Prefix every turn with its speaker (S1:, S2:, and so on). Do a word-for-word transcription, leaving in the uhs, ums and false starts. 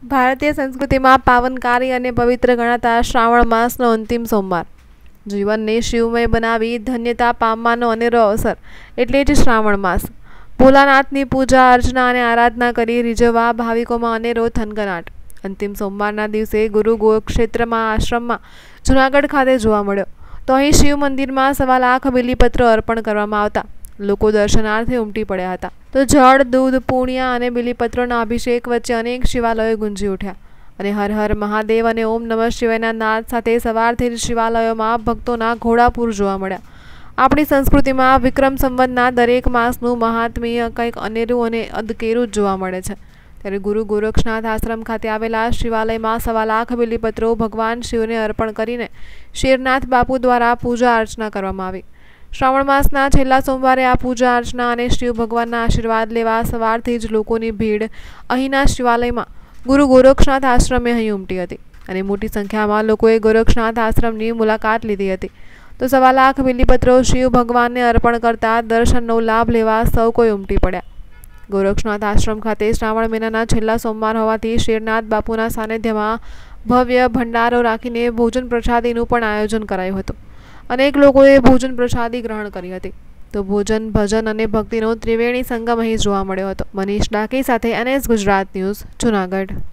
S1: ભારતીય સંસ્કૃતિમાં પાવનકારી અને પવિત્ર ગણાતા શ્રાવણ માસનો અંતિમ સોમવાર જીવનને શિવમય બનાવી ધન્યતા પામવાનો અનેરો અવસર એટલે જ શ્રાવણ માસ. ભોલાનાથની પૂજા અર્ચના અને આરાધના કરી રીઝવવા ભાવિકોમાં અનેરો થનગનાટ અંતિમ સોમવારના દિવસે ગુરુ ગોક્ષેત્રમાં આશ્રમમાં જૂનાગઢ ખાતે જોવા મળ્યો. તો અહીં શિવ મંદિરમાં સવા લાખ બિલીપત્રો અર્પણ કરવામાં આવતા લોકો દર્શનાર્થે ઉમટી પડ્યા હતા. તો જળ, દૂધ, પૂણિયા અને બિલીપત્રોના અભિષેક વચ્ચે અનેક શિવાલયો ગુંજી ઉઠ્યા અને હર હર મહાદેવ અને ઓમ નમઃ શિવાયના નાદ સાથે સવારથી જ શિવાલયોમાં ભક્તોના ઘોડાપૂર જોવા મળ્યા. આપણી સંસ્કૃતિમાં વિક્રમ સંવતના દરેક માસનું મહાત્મ્ય કંઈક અનેરું અને અદકેરું જ જોવા મળે છે. ત્યારે ગુરુ ગોરક્ષનાથ આશ્રમ ખાતે આવેલા શિવાલયમાં સવા લાખ બિલીપત્રો ભગવાન શિવને અર્પણ કરીને શેરનાથ બાપુ દ્વારા પૂજા અર્ચના કરવામાં આવી. શ્રાવણ માસના છેલ્લા સોમવારે આ પૂજા અર્ચના અને શિવ ભગવાનના આશીર્વાદ લેવા સવારથી જ લોકોની ભીડ અહીંના શિવાલયમાં ગુરુ ગોરક્ષનાથ આશ્રમે અહીં ઉમટી હતી અને મોટી સંખ્યામાં લોકોએ ગોરક્ષનાથ આશ્રમની મુલાકાત લીધી હતી. તો સવા લાખ બિલીપત્રો શિવ ભગવાનને અર્પણ કરતા દર્શનનો લાભ લેવા સૌ કોઈ ઉમટી પડ્યા. ગોરક્ષનાથ આશ્રમ ખાતે શ્રાવણ મહિનાના છેલ્લા સોમવાર હોવાથી શેરનાથ બાપુના સાનિધ્યમાં ભવ્ય ભંડારો રાખીને ભોજન પ્રસાદીનું પણ આયોજન કરાયું હતું. અનેક લોકોએ ભોજન પ્રસાદી ગ્રહણ કરી હતી. તો ભોજન, ભજન અને ભક્તિનો ત્રિવેણી સંગમ અહીં જોવા મળ્યો હતો. મનીષ ડાકી સાથે N S Gujarat news, Junagadh.